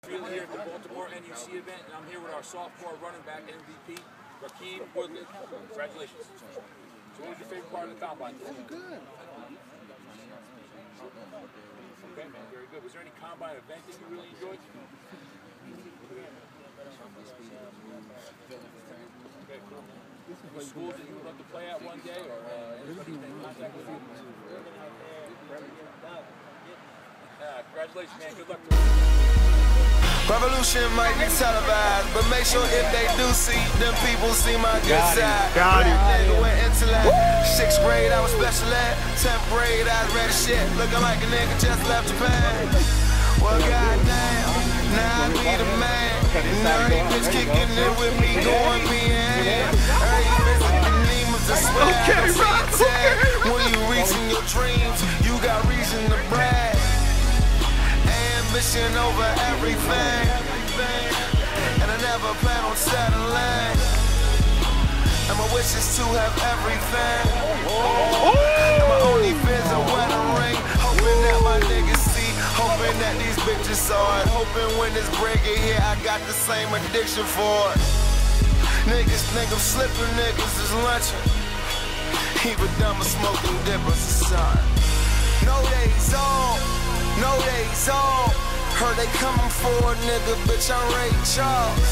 Field here at the Baltimore NUC event, and I'm here with our sophomore running back MVP, Rakeem Woodley. Congratulations. So what was your favorite part of the combine? Good. Okay, man, very good. Was there any combine event that you really enjoyed? Okay, cool. Any schools that you would love to play at one day, or anybody in contact with you? Congratulations, man. Good luck to you. Revolution might be televised, but make sure if they do see, them people see my good side. Got it. Nigga went intellect. 6th grade, I was special ed. 10th grade, I read shit, looking like a nigga just left Japan. Well, goddamn, now I be the man. And every bitch kicking it with me, going me in. Every visit the name of the swag. Okay, right, okay. When you reaching your dreams, you got reason to brag. Ambition over everything, and I never plan on settling. And my wish is to have everything. And my only fear's a wedding ring. Hoping that my niggas see, hoping that these bitches saw it. Hoping when this break it here, I got the same addiction for it. Niggas think I'm slipping, niggas is lunching. Even dumber smoking dippers, son. No days on. No days on. Heard they coming for a nigga, bitch, I'm Ray Charles.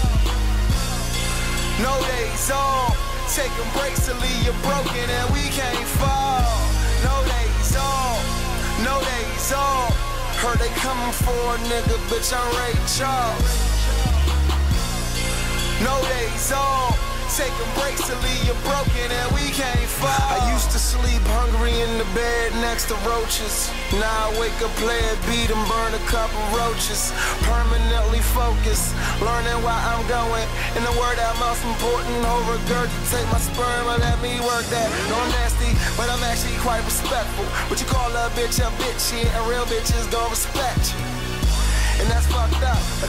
No days on. Taking breaks to leave you broken and we can't fall. No days on. No days on. Heard they coming for a nigga, bitch, I'm Ray Charles. No days on. Taking breaks to leave you broken and we can't fall. I used to sleep hungry in the bed next to roaches. Now I wake up, play a beat and burn a couple roaches. Permanently focused, learning why I'm going. And the word that most important, regurgitate my sperm and let me work that. No nasty, but I'm actually quite respectful. But you call a bitch, yeah, and real bitches gon' respect you. And that's fucked up.